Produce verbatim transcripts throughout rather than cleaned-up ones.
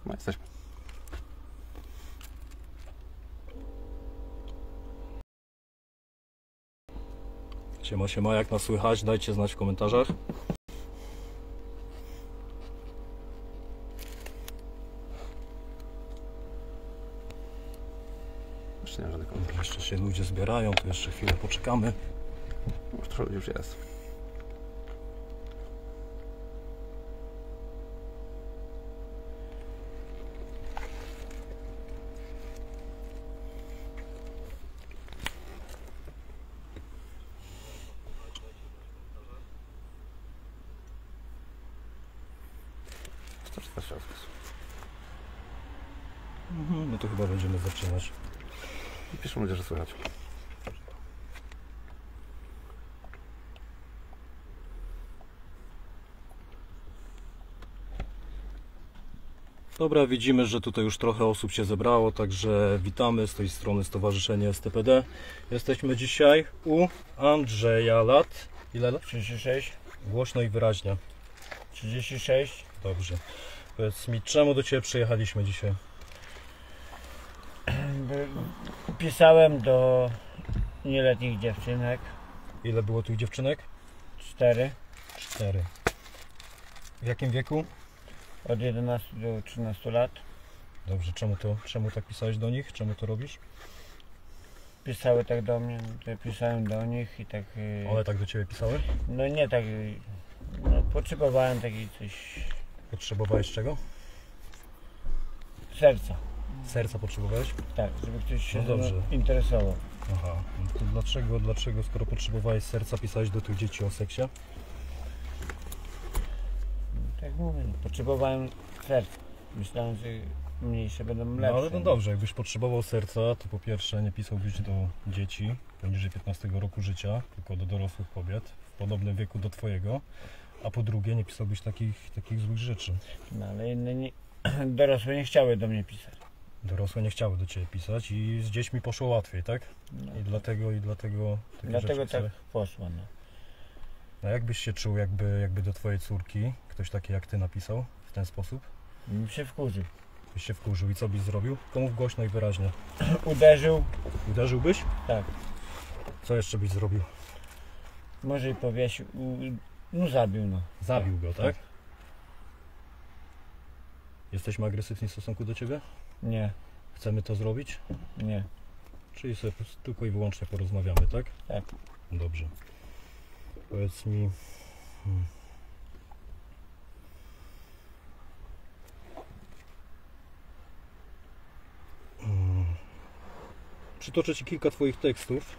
No jesteśmy. Siema, siema, jak nas słychać? Dajcie znać w komentarzach. Jeszcze nie ma żadnych komentarzy. Jeszcze się ludzie zbierają, to jeszcze chwilę poczekamy. Już trochę już jest. sto czterdzieści osiem. Mhm, no to chyba będziemy zaczynać. I piszą ludzie, że słychać. Dobra, widzimy, że tutaj już trochę osób się zebrało, także witamy z tej strony Stowarzyszenie S T P D. Jesteśmy dzisiaj u Andrzeja lat. Ile lat? trzydzieści sześć. Głośno i wyraźnie. trzydzieści sześć. Dobrze. Powiedz mi, czemu do Ciebie przyjechaliśmy dzisiaj? Pisałem do nieletnich dziewczynek. Ile było tych dziewczynek? Cztery. Cztery. W jakim wieku? Od jedenastu do trzynastu lat. Dobrze, czemu to, czemu tak pisałeś do nich? Czemu to robisz? Pisały tak do mnie, to ja pisałem do nich i tak... yy, One tak do Ciebie pisały? No nie tak... yy, No, potrzebowałem takiej coś... Potrzebowałeś czego? Serca. Serca potrzebowałeś? Tak, żeby ktoś się No dobrze. mną interesował. Aha, no to dlaczego, dlaczego skoro potrzebowałeś serca, pisałeś do tych dzieci o seksie? Tak mówię, no, potrzebowałem serca. Myślałem, że mniejsze będą lepsze. No ale no dobrze, jakbyś potrzebował serca, to po pierwsze nie pisałbyś do dzieci poniżej piętnastego roku życia, tylko do dorosłych kobiet w podobnym wieku do Twojego, a po drugie nie pisałbyś takich, takich złych rzeczy. No ale inne nie, dorosłe nie chciały do mnie pisać. Dorosłe nie chciały do Ciebie pisać i z dziećmi poszło łatwiej, tak? No, I dlatego, i dlatego takie dlatego rzeczy tak pisałeś. poszło. No. A jak byś się czuł, jakby, jakby do Twojej córki ktoś taki jak Ty napisał w ten sposób? Mi się wkurzył. Byś się wkurzył i co byś zrobił? To mów głośno i wyraźnie. Uderzył. Uderzyłbyś? Tak. Co jeszcze byś zrobił? Może i powiesił. No zabił, no. Zabił go, tak? Tak. Jesteśmy agresywni w stosunku do Ciebie? Nie, Chcemy to zrobić? nie. Czyli sobie po prostu tylko i wyłącznie porozmawiamy, tak? Tak. Dobrze. Powiedz mi... Hmm. Hmm. Przytoczę Ci kilka Twoich tekstów.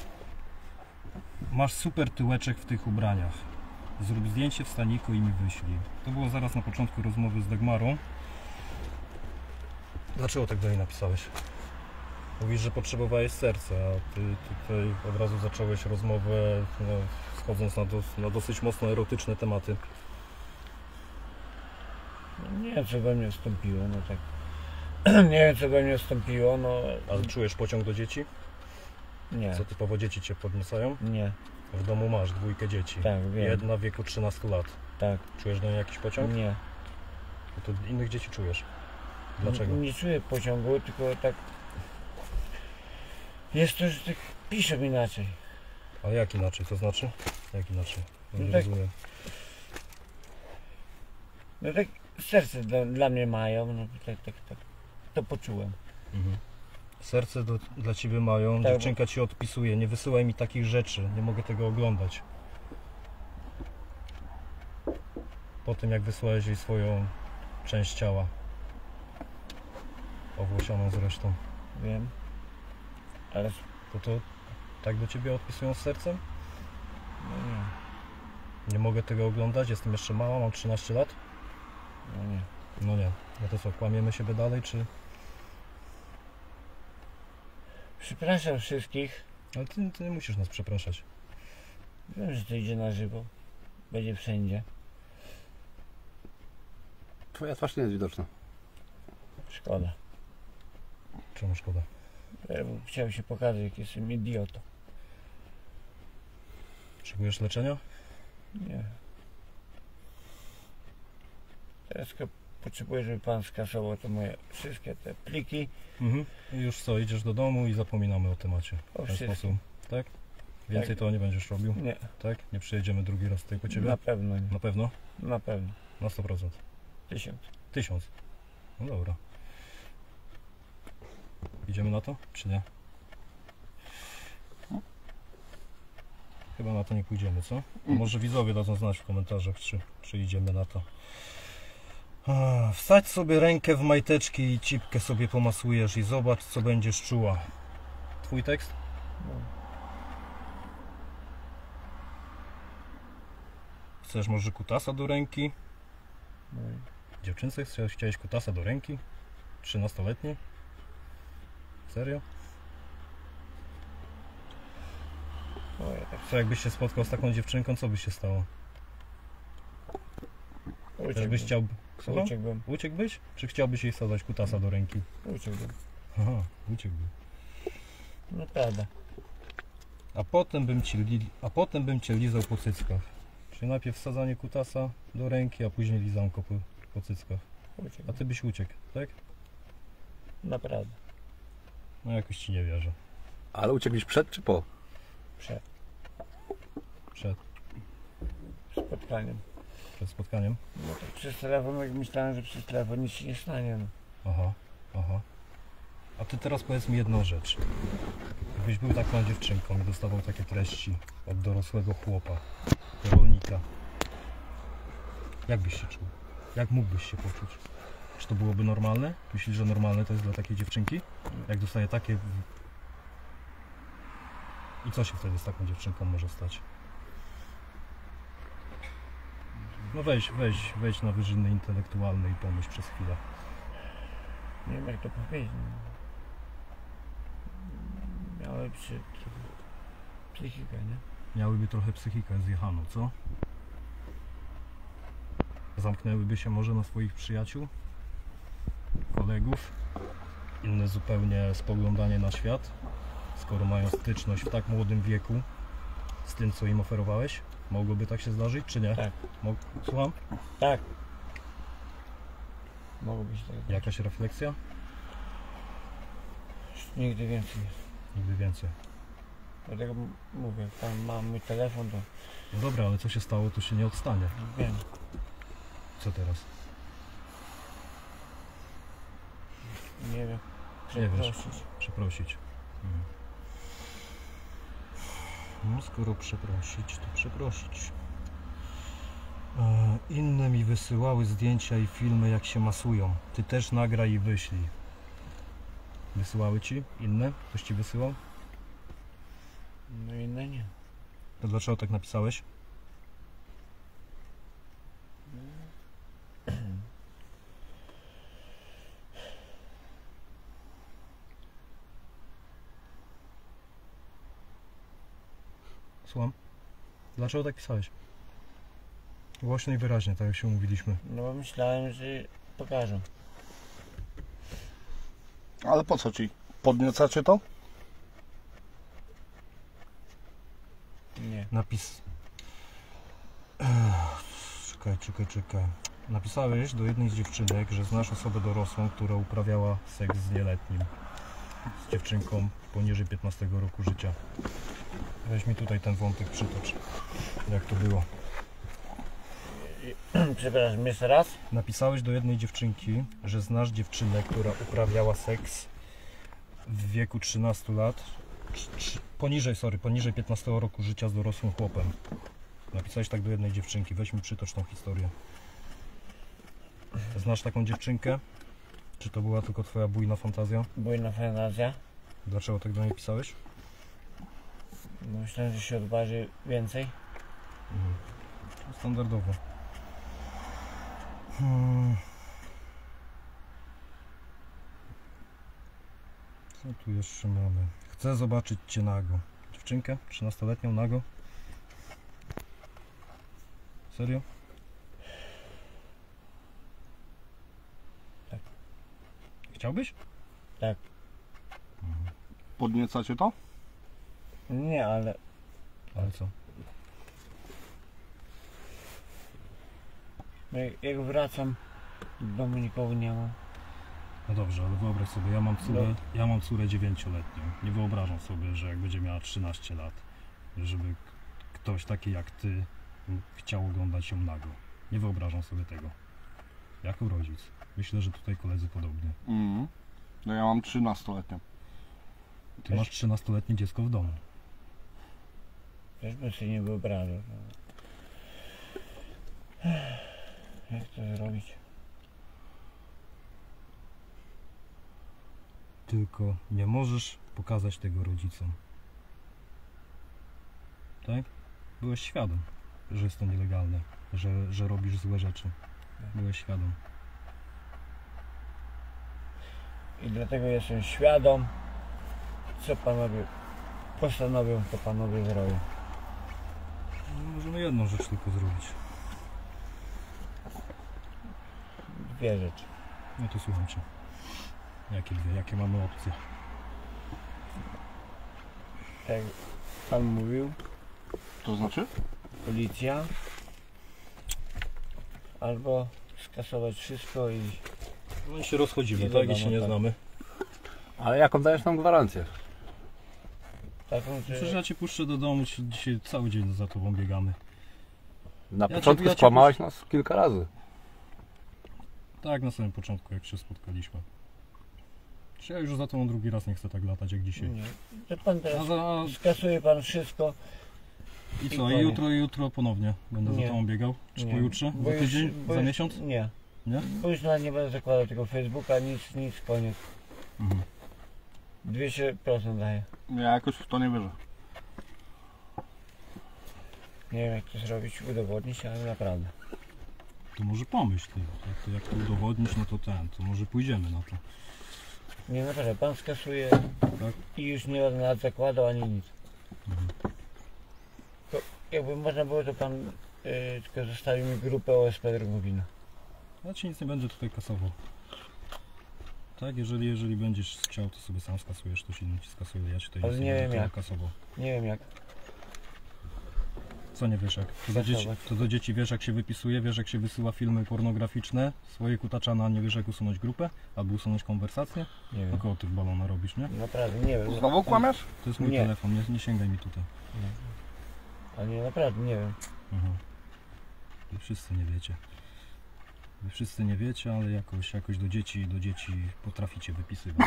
Masz super tyłeczek w tych ubraniach. Zrób zdjęcie w staniku i mi wyślij. To było zaraz na początku rozmowy z Dagmarą. Dlaczego tak do niej napisałeś? Mówisz, że potrzebowałeś serca, a Ty tutaj od razu zacząłeś rozmowę, no, schodząc na, dos, na dosyć mocno erotyczne tematy. No, nie wiem, co we mnie wstąpiło, no tak. Nie wiem, co we mnie wstąpiło, no. Ale czujesz pociąg do dzieci? Nie. Co typowo dzieci Cię podniecają? Nie. W domu masz dwójkę dzieci. Tak, wiem. Jedna w wieku trzynastu lat. Tak. Czujesz do niej jakiś pociąg? Nie. No to innych dzieci czujesz. Dlaczego? Nie, nie czuję pociągu, tylko tak. Jest to, że tak piszę inaczej. Ale jak inaczej? To znaczy? Jak inaczej? No nie No tak. rozumiem. No tak serce dla, dla mnie mają, no tak, tak, tak. To poczułem. Mhm. Serce do, dla Ciebie mają, Tak, dziewczynka Ci odpisuje, nie wysyłaj mi takich rzeczy, nie mogę tego oglądać. Po tym jak wysłałeś jej swoją część ciała, owłosioną zresztą, Wiem. Ale to to tak do Ciebie odpisują z sercem? no nie. Nie mogę tego oglądać, jestem jeszcze mała, mam trzynaście lat? No nie. No nie. No to co, kłamiemy siebie dalej, czy... Przepraszam wszystkich. Ale ty, ty nie musisz nas przepraszać. Wiem, że to idzie na żywo. Będzie wszędzie. Twoja twarz nie jest widoczna. Szkoda. Czemu szkoda? Ja bym chciał się pokazać, jak jestem idiotą. Potrzebujesz leczenia? Nie. Teraz tylko potrzebuję, żeby pan skasował te moje wszystkie te pliki. Mhm. I już co, idziesz do domu i zapominamy o temacie. O W ten wszystkim. sposób, tak? Więcej Tak. to nie będziesz robił, Nie, tak? Nie przyjedziemy drugi raz tutaj po ciebie? na pewno nie. Na pewno? Na pewno. Na sto procent. Tysiąc. Tysiąc. No dobra. Idziemy na to, czy nie? Chyba na to nie pójdziemy, co? A może widzowie dadzą znać w komentarzach, czy, czy idziemy na to. A, wsadź sobie rękę w majteczki i cipkę sobie pomasujesz i zobacz, co będziesz czuła. Twój tekst? No. Chcesz może kutasa do ręki? No i Dziewczynce chciałeś, chciałeś kutasa do ręki? trzynastoletniej? Serio? o, ja tak Co jakbyś się spotkał z taką dziewczynką, co by się stało? Też byś uciekłbym. chciał... Słucham? Uciekłbym. Uciekłbyś? Czy chciałbyś jej wsadzać kutasa do ręki? Uciekłbym. Aha, uciekłby. No prawda. A potem bym ci, li... a potem bym cię lizał po cyckach. Czyli najpierw wsadzanie kutasa do ręki, a później lizanko po, po cyckach. A Uciekłbym. ty byś uciekł, tak? Naprawdę. No jakoś ci nie wierzę. Ale uciekliś przed czy po? Przed Przed, spotkaniem. przed spotkaniem? No to przez telefon jak myślałem, że przez telefon nic się nie stanie. No. Aha, aha. A ty teraz powiedz mi jedną rzecz. Gdybyś był taką dziewczynką i dostawał takie treści od dorosłego chłopa, rolnika, jak byś się czuł? Jak mógłbyś się poczuć? Czy to byłoby normalne? Myślisz, że normalne to jest dla takiej dziewczynki? Jak dostaje takie... I co się wtedy z taką dziewczynką może stać? No weź, weź, weź na wyżyny intelektualne i pomyśl przez chwilę. Nie wiem jak to powiedzieć. No. Miałem przy... psychikę, nie? Miałyby trochę psychikę zjechaną, co? Zamknęłyby się może na swoich przyjaciół, kolegów, inne zupełnie spoglądanie na świat, skoro mają styczność w tak młodym wieku z tym, co im oferowałeś. Mogłoby tak się zdarzyć, czy nie? Tak. Mog... Słucham? Tak. Mogło być tak. Jakaś refleksja? Nigdy więcej. Nigdy więcej. Dlatego m- mówię, tam mam mój telefon, to No dobra, ale co się stało, to się nie odstanie. wiem. Co teraz? Nie wiem. Nie wiesz. Przeprosić. Przeprosić. Mhm. No skoro przeprosić, to przeprosić. E, inne mi wysyłały zdjęcia i filmy, jak się masują. Ty też nagraj i wyślij. Wysyłały ci? Inne? Ktoś ci wysyłał? No inne nie. To dlaczego tak napisałeś? Słucham? Dlaczego tak pisałeś? Głośno i wyraźnie, tak jak się umówiliśmy. No bo myślałem, że pokażą. Ale po co ci? Podniecacie to? Nie. Napis... Ech, czekaj, czekaj, czekaj. Napisałeś do jednej z dziewczynek, że znasz osobę dorosłą, która uprawiała seks z nieletnim. Z dziewczynką poniżej piętnastego roku życia. Weź mi tutaj ten wątek przytocz. Jak to było? Przepraszam, jeszcze raz? Napisałeś do jednej dziewczynki, że znasz dziewczynę, która uprawiała seks w wieku trzynastu lat. Trz- trz- Poniżej, sorry, poniżej piętnastego roku życia z dorosłym chłopem. Napisałeś tak do jednej dziewczynki. Weź mi przytocz tą historię. Znasz taką dziewczynkę? Czy to była tylko twoja bujna fantazja? Bujna fantazja. Dlaczego tak do niej pisałeś? No myślałem, że się odważy więcej. Mhm. Standardowo. Hmm. Co tu jeszcze mamy? Chcę zobaczyć cię nago. Dziewczynkę? trzynastoletnią nago? Serio? Tak. Chciałbyś? Tak. Podniecacie to? Nie, ale Ale co? jak, jak wracam W domu nikogo nie ma. No dobrze, ale wyobraź sobie, ja mam córę, No. ja mam córę dziewięcioletnią. Nie wyobrażam sobie, że jak będzie miała trzynaście lat, żeby k- ktoś taki jak ty chciał oglądać ją nago. Nie wyobrażam sobie tego. Jako rodzic. Myślę, że tutaj koledzy podobnie. Mhm. No ja mam trzynastoletnią. Ty masz trzynastoletnie dziecko w domu. Też bym sobie nie wyobrażał. Jak to zrobić? Tylko nie możesz pokazać tego rodzicom. Tak? Byłeś świadom, że jest to nielegalne, że, że robisz złe rzeczy. Byłeś świadom. I dlatego jestem świadom, co panowie postanowią, to panowie zrobią. No, możemy jedną rzecz tylko zrobić. Dwie rzeczy. No to słucham cię. Jakie dwie? Jakie mamy opcje? Tak jak pan mówił, To znaczy? policja, albo skasować wszystko i No i się rozchodzimy, I tak? I wiadomo, się nie tak. znamy. Ale jaką dajesz nam gwarancję? taką, Przecież że ja cię puszczę do domu, ci- dzisiaj cały dzień za tobą biegamy. Na Ja początku cię- ja cię skłamałeś nas kilka razy. Tak, na samym początku, jak się spotkaliśmy. Czy ja już za tobą drugi raz nie chcę tak latać jak dzisiaj. nie. To pan A teraz za, skasuje pan wszystko. I i co? I koniec. jutro, i jutro ponownie będę Nie. za tobą biegał? Czy Nie. pojutrze? Bo Za już- tydzień? bo Za już- miesiąc? Nie. Nie? Bo już na nie będę zakładał tego Facebooka, nic, nic, koniec. Mhm. dwieście procent daje. Ja jakoś w to nie wierzę. Nie wiem jak to zrobić, udowodnić, ale naprawdę. To może pomyśl ty. Jak to, jak to udowodnisz, no to ten, to może pójdziemy na to. Nie naprawdę, pan skasuje Tak? i już nie będę nawet zakładał ani nic. Mhm. To jakby można było, to pan y, tylko zostawił mi grupę O S P Drogowina. Ja ci nic nie będę tutaj kasował. Tak, jeżeli, jeżeli będziesz chciał, to sobie sam skasujesz, to się inny ci skasuje, ja ci tutaj Ale nic nie będę wiem tutaj jak. kasował. Nie wiem jak. Co nie wiesz jak? To do, dzieci, Kasować. to do dzieci wiesz jak się wypisuje, wiesz jak się wysyła filmy pornograficzne, swoje kutaczana, nie wiesz jak usunąć grupę, albo usunąć konwersację? Nie wiem. Około tych balona robisz, nie? Naprawdę nie wiem. Znowu kłamiesz? To jest mój Nie. telefon, nie, nie sięgaj mi tutaj. Nie. Ale nie, naprawdę nie wiem. Mhm. Wy wszyscy nie wiecie. Wy wszyscy nie wiecie, ale jakoś, jakoś do dzieci, do dzieci potraficie wypisywać.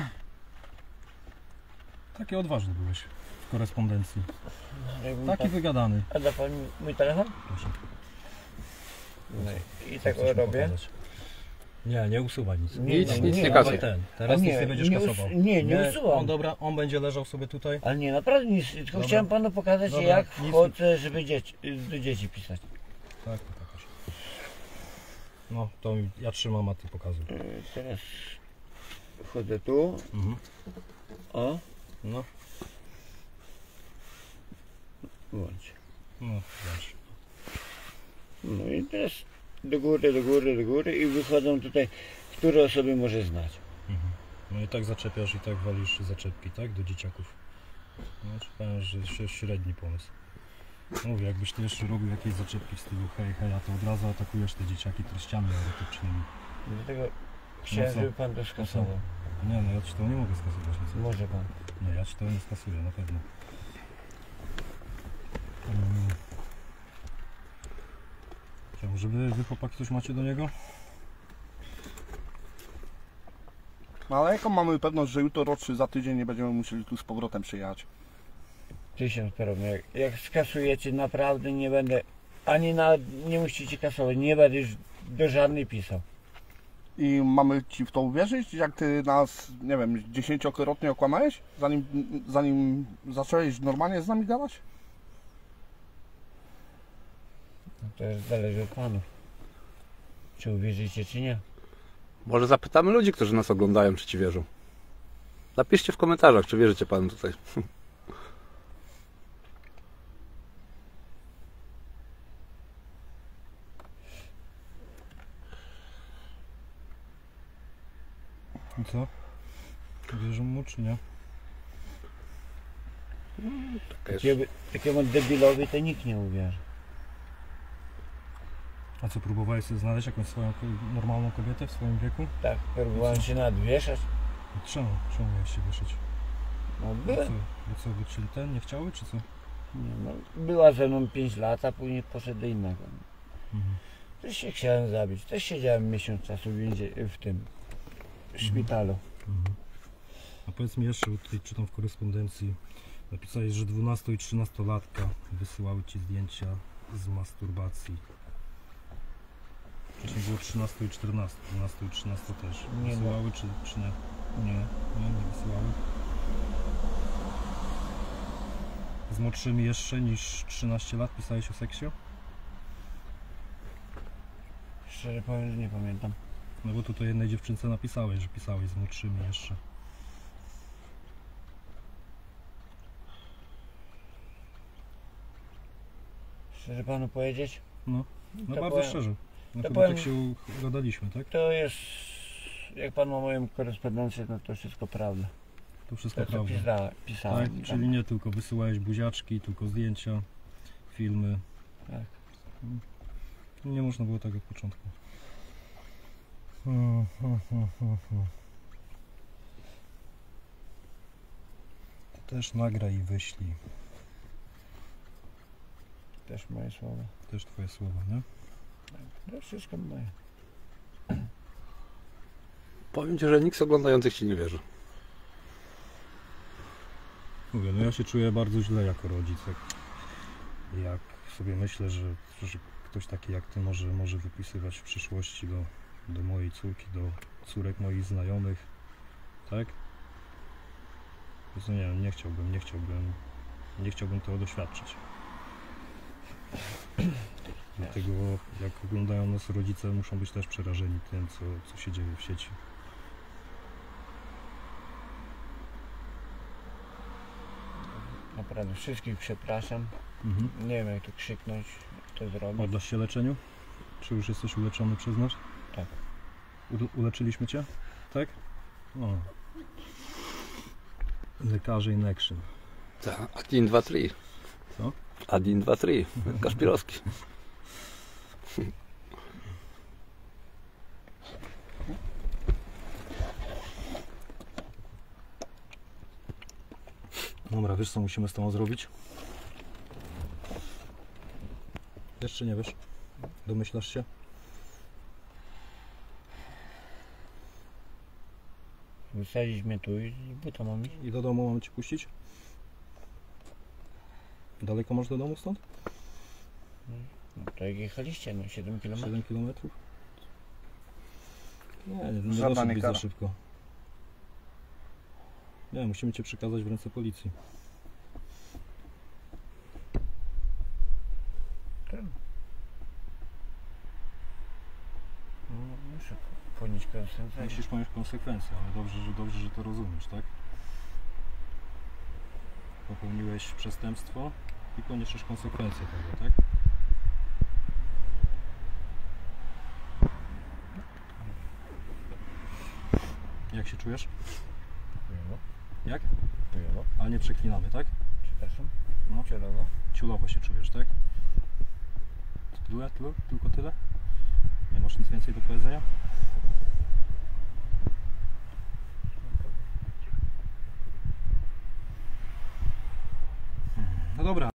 Taki odważny byłeś w korespondencji. Jakbym Taki pan- wygadany. A da pan mi mój telefon? Proszę. No i Co tak chcesz mi robię. pokazać? Nie, nie usuwaj nic. Nie, Nic, nie, nic nie, nie ale- kasuj. Ten. Teraz A nie, nic nie będziesz nie us- kasował. nie, nie usuwam. On dobra, on będzie leżał sobie tutaj. Ale nie, naprawdę nic. Tylko Dobra. chciałem panu pokazać Dobra, jak nic- wchodzę, żeby dzieci, do dzieci pisać. Tak, to pokaż. No, to ja trzymam, a ty pokazuj. Y, Teraz wchodzę tu. Mhm. O, No, włącz. no, wiesz. No i teraz do góry, do góry, do góry i wychodzą tutaj, które osoby może znać. Mhm. No i tak zaczepiasz i tak walisz zaczepki, tak? Do dzieciaków. No, ci powiem, że jest średni pomysł. Mówię, jakbyś ty jeszcze robił jakieś zaczepki w stylu hej, hej, a to od razu atakujesz te dzieciaki treściami erotycznymi. Dlatego chciałem, No co? żeby pan to skasował. Nie, no ja ci to nie mogę skasować. No co? Może pan. Nie, ja ci to nie skasuję, na pewno. Mm. Czy może wy, wy chłopaki coś macie do niego? No ale jaką mamy pewność, że jutro czy za tydzień nie będziemy musieli tu z powrotem przyjechać? Tysiąc peron. Jak, jak skasujecie, naprawdę nie będę, ani na, nie musicie kasować, nie będę już do żadnej pisał. I mamy ci w to uwierzyć, jak ty nas, nie wiem, dziesięciokrotnie okłamałeś, zanim, zanim zacząłeś normalnie z nami gadać? No to zależy od panów. Czy uwierzycie, czy nie. Może zapytamy ludzi, którzy nas oglądają, czy ci wierzą. Napiszcie w komentarzach, czy wierzycie panu tutaj. I co? Wierzą mu czy nie? Taka jest. Takiemu, takiemu debilowi to nikt nie uwierzy. A co, próbowałeś sobie znaleźć jakąś swoją ko- normalną kobietę w swoim wieku? Tak, próbowałem się nadwieszać. I czemu? Czemu miałeś się wieszyć? No, Bo była, co, bo co, by ci ten nie chciały, czy co? nie, no, była ze mną pięć lat, a później poszedł do innego. Mhm. Też się chciałem zabić. Też siedziałem miesiąc czasu w, więzie, w tym w szpitalu. Mhm. A powiedz mi jeszcze, bo tutaj czytam w korespondencji, napisałeś, że dwunasto i trzynastolatka wysyłały ci zdjęcia z masturbacji. Wcześniej było trzynaście i czternaście, dwanaście i trzynaście też. Nie, Wysyłały czy, czy nie? Nie. Nie, nie wysyłały. Z młodszymi jeszcze niż trzynaście lat pisałeś o seksie? Szczerze powiem, że nie pamiętam. No bo tutaj jednej dziewczynce napisałeś, że pisałeś z młodszymi jeszcze. Szczerze panu powiedzieć? No, no To bardzo powiem- szczerze. No to chyba powiem- tak się ugadaliśmy, tak? To jest... Jak pan ma moją korespondencję, no to wszystko prawda. To wszystko To co prawda. pisa, Tak, pisałem. czyli nie tylko wysyłałeś buziaczki, tylko zdjęcia, filmy. Tak. Nie można było tak od początku. Hmm, hmm, hmm, hmm, hmm. Też nagraj i wyślij. Też moje słowa. Też twoje słowa, nie? To wszystko moje. Powiem ci, że nikt z oglądających ci nie wierzy. Mówię, no ja się czuję bardzo źle jako rodzic, jak, jak sobie myślę, że, że ktoś taki jak ty może, może wypisywać w przyszłości do, do mojej córki, do córek moich znajomych, tak? Więc no nie wiem, nie chciałbym, nie chciałbym, nie chciałbym tego doświadczyć. Dlatego jak oglądają nas rodzice, muszą być też przerażeni tym, co, co się dzieje w sieci. Naprawdę wszystkich przepraszam. Mhm. Nie wiem jak to krzyknąć, jak to zrobić. Oddasz się leczeniu? Czy już jesteś uleczony przez nas? Tak. U- uleczyliśmy cię? Tak? No. Lekarze in action. Tak, Adin dwa trzy. Co? Adin dwa trzy. Kaszpirowski. Dobra, wiesz co musimy z tobą zrobić? Jeszcze nie wiesz? Domyślasz się? Wysadzić mnie tu i buta mam iść. I do domu mam cię puścić? Daleko masz do domu stąd? No to jak jechaliście, no siedem kilometrów. siedem kilometrów? Nie, nie, nie Żadna doszedł nie być za kara. szybko. Nie, musimy cię przekazać w ręce policji. Tak. No, muszę ponieść konsekwencje. Musisz ponieść konsekwencje, ale dobrze, że, dobrze, że to rozumiesz, tak? Popełniłeś przestępstwo i poniesiesz konsekwencje tego, tak? Jak się czujesz? Chujowo, Jak? chujowo. Ale nie przeklinamy, tak? Przepraszam. No. Celowo. Ciulowo się czujesz, tak? Tyle, tyle? Tylko tyle? Nie masz nic więcej do powiedzenia? No dobra.